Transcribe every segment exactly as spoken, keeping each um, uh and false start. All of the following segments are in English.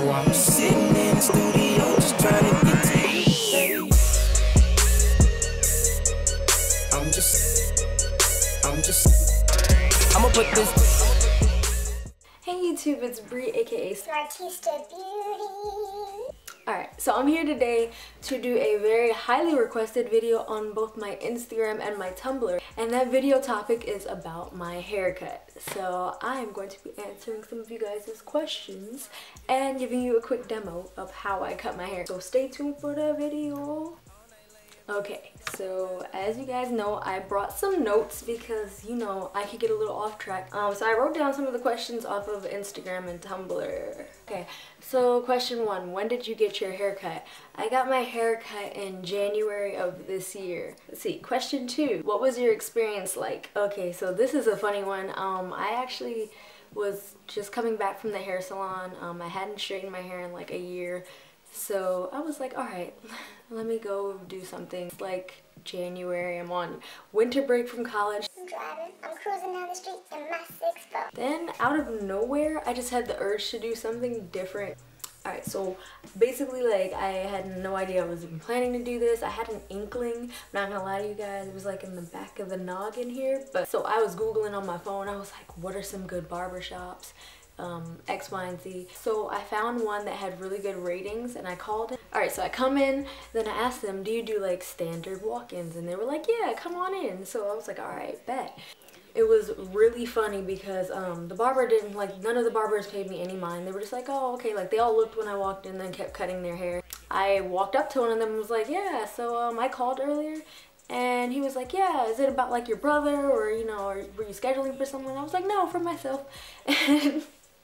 I'm sitting in the studio just trying to get to you, baby. I'm just, I'm just, I'ma put this. Hey YouTube, it's Bree, aka Smartista Beauty. Alright, so I'm here today to do a very highly requested video on both my Instagram and my Tumblr. And that video topic is about my haircut. So I am going to be answering some of you guys' questions and giving you a quick demo of how I cut my hair. So stay tuned for the video. Okay, so as you guys know, I brought some notes because, you know, I could get a little off track. Um, so I wrote down some of the questions off of Instagram and Tumblr. Okay, so question one, when did you get your haircut? I got my haircut in January of this year. Let's see, question two, what was your experience like? Okay, so this is a funny one. Um, I actually was just coming back from the hair salon. Um, I hadn't straightened my hair in like a year. So I was like, all right, let me go do something. It's like January, I'm on winter break from college. I'm driving, I'm cruising down the street in my six four. Then out of nowhere, I just had the urge to do something different. All right, so basically like I had no idea I was even planning to do this. I had an inkling, I'm not gonna lie to you guys, it was like in the back of the noggin here. But so I was Googling on my phone, I was like, what are some good barbershops? Um, X, Y, and Z. So I found one that had really good ratings and I called it. Alright, so I come in, then I asked them, do you do like standard walk-ins? And they were like, yeah, come on in. So I was like, alright, bet. It was really funny because um, the barber didn't, like, none of the barbers paid me any mind. They were just like, oh, okay, like they all looked when I walked in and kept cutting their hair. I walked up to one of them and was like, yeah, so um, I called earlier. And he was like, yeah, is it about like your brother or, you know, or were you scheduling for someone? I was like, no, for myself. And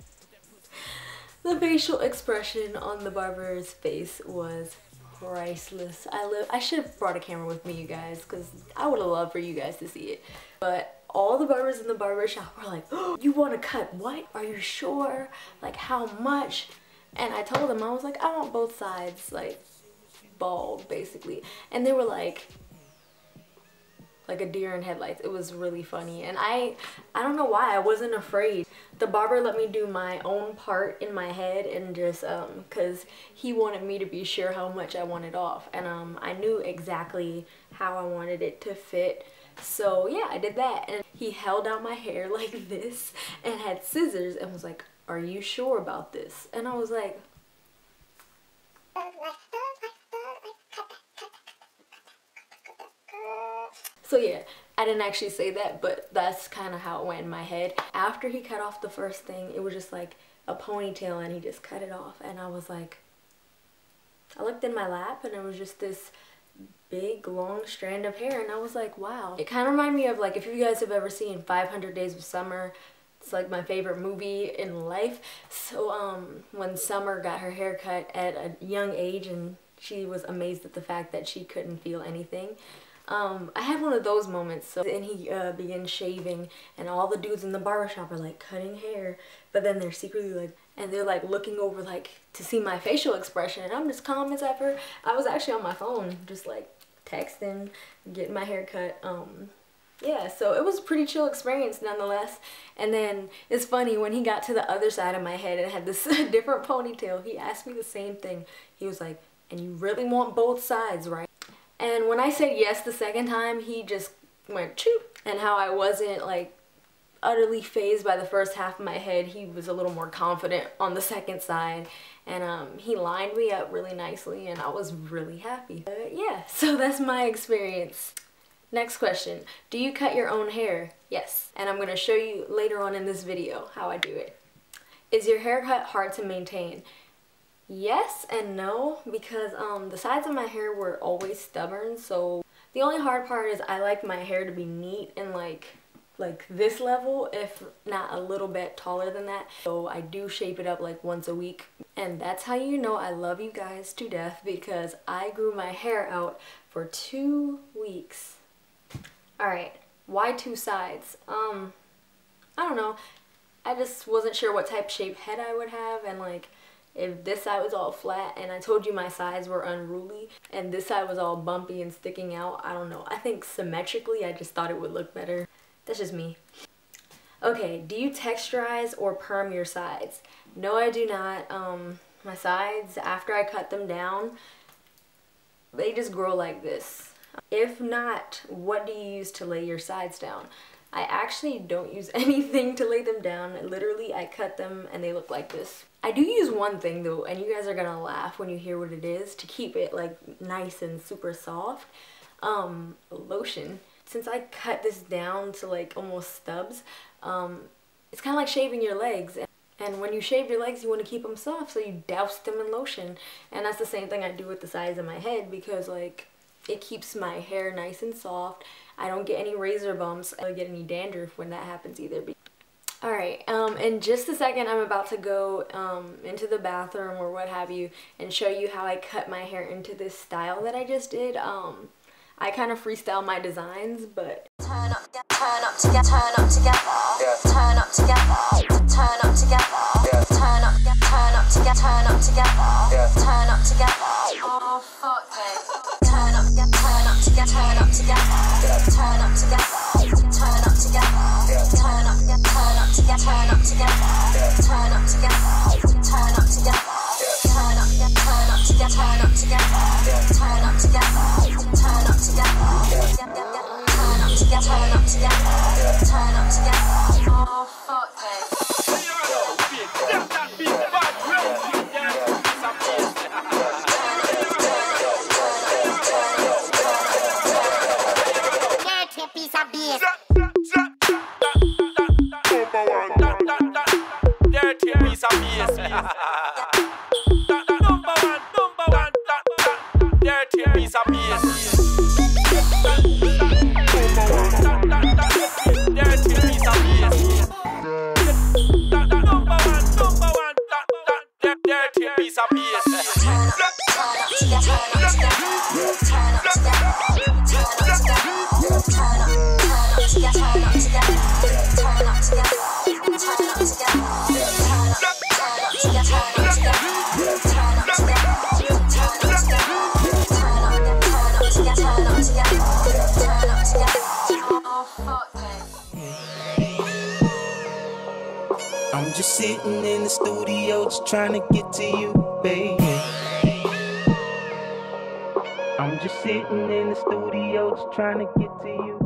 the facial expression on the barber's face was priceless. I live. I should have brought a camera with me, you guys, because I would have loved for you guys to see it. But all the barbers in the barber shop were like, oh, you want to cut what? Are you sure? Like, how much? And I told them, I was like, I want both sides, like, bald, basically. And they were like, like a deer in headlights. It was really funny. And I I don't know why I wasn't afraid. The barber let me do my own part in my head and just um because he wanted me to be sure how much I wanted off, and um I knew exactly how I wanted it to fit. So yeah, I did that, and he held out my hair like this and had scissors and was like, are you sure about this? And I was like, so yeah, I didn't actually say that, but that's kind of how it went in my head. After he cut off the first thing, it was just like a ponytail and he just cut it off. And I was like, I looked in my lap and it was just this big long strand of hair. And I was like, wow. It kind of reminded me of, like, if you guys have ever seen five hundred days of Summer. It's like my favorite movie in life. So um, when Summer got her hair cut at a young age and she was amazed at the fact that she couldn't feel anything. Um, I had one of those moments. So then he uh, began shaving and all the dudes in the barbershop are like cutting hair, but then they're secretly like, and they're like looking over like to see my facial expression, and I'm just calm as ever. I was actually on my phone just like texting, getting my hair cut. Um, yeah, so it was a pretty chill experience nonetheless. And then it's funny, when he got to the other side of my head and had this different ponytail, he asked me the same thing. He was like, and you really want both sides, right? And when I said yes the second time, he just went choo. And how I wasn't like utterly phased by the first half of my head, he was a little more confident on the second side. And um, he lined me up really nicely and I was really happy. But yeah, so that's my experience. Next question, do you cut your own hair? Yes, and I'm going to show you later on in this video how I do it. Is your haircut hard to maintain? Yes and no, because um, the sides of my hair were always stubborn, so the only hard part is I like my hair to be neat and like like this level, if not a little bit taller than that. So I do shape it up like once a week, and that's how you know I love you guys to death, because I grew my hair out for two weeks. Alright, why two sides? Um, I don't know. I just wasn't sure what type of shape head I would have, and like if this side was all flat, and I told you my sides were unruly, and this side was all bumpy and sticking out, I don't know. I think symmetrically I just thought it would look better. That's just me. Okay, do you texturize or perm your sides? No, I do not. Um, my sides, after I cut them down, they just grow like this. If not, what do you use to lay your sides down? I actually don't use anything to lay them down. Literally, I cut them and they look like this. I do use one thing though, and you guys are gonna laugh when you hear what it is, to keep it like nice and super soft. Um, lotion. Since I cut this down to like almost stubs, um, it's kind of like shaving your legs. And when you shave your legs, you want to keep them soft, so you douse them in lotion. And that's the same thing I do with the sides of my head, because like it keeps my hair nice and soft. I don't get any razor bumps. I don't get any dandruff when that happens either. Alright, um, in just a second I'm about to go um, into the bathroom or what have you and show you how I cut my hair into this style that I just did. Um, I kind of freestyle my designs, but turn up, turn up together, turn up together, yeah. Turn up together, turn up together, yeah. Turn up, turn up together, turn up together, yeah. Turn up together. Oh fuck me. Turn up, turn up together, turn up together, yeah. Turn up together, turn up together, yeah. Turn up, turn up together, turn up together, yeah. Turn up together, turn up together, yeah. Turn up, turn up together, turn up together, yeah. Turn up together, turn up together, yeah. Turn up together, turn up together, yeah. Turn up together. Oh fuck me. Piece of beer. Dirty piece of beer. Number one, number one. Dirty piece of beer. Dirty piece of beer. Number one, number one. Dirty piece of beer. Turn up together, turn up together, turn up together, turn up together. Turn up, turn up together, turn up together, turn up together, turn up together, turn up, turn up together, turn up together, turn up together, turn up together, turn up together, turn up together, turn up together. Oh fuck me. I'm just sitting in the studio, just trying to get to you, baby. I'm just sitting in the studio, just trying to get to you.